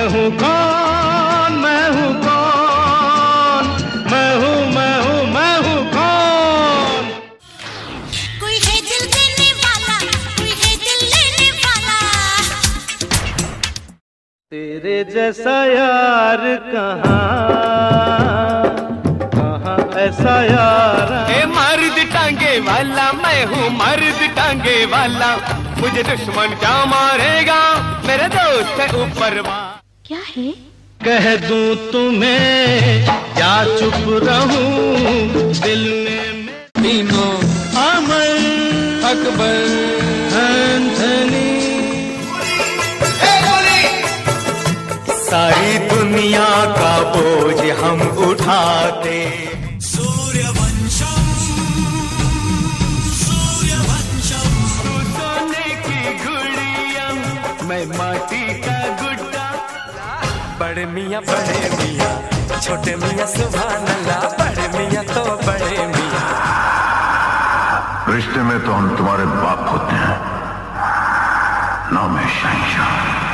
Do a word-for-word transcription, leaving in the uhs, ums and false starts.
हूँ कौन, मैं हूँ कौन, मैं हूँ मैं हूँ मैं हूँ कौन। कोई है दिल देने वाला, कोई है दिल लेने वाला। तेरे जैसा यार कहाँ, कहाँ ऐसा यार। ए मर्द टांगे वाला मैं हूँ, मर्द टांगे वाला, मुझे दुश्मन क्या मारेगा, मेरे दोस्त है ऊपर वाला। क्या है? कह दूं तुम्हें क्या चुप रहूं, दिल में तीनों अमर अकबर एंथनी। सारी दुनिया का बोझ हम उठाते। सूर्यवंशम, सूर्यवंशम। तू सोने की गुड़िया, मैं माटी का गुड्डा। बड़े मियाँ बड़े मियाँ, छोटे मियाँ सुभान अल्लाह, बड़े मियाँ तो बड़े मियाँ। रिश्ते में तो हम तुम्हारे बाप होते हैं, नाम है शहंशाह।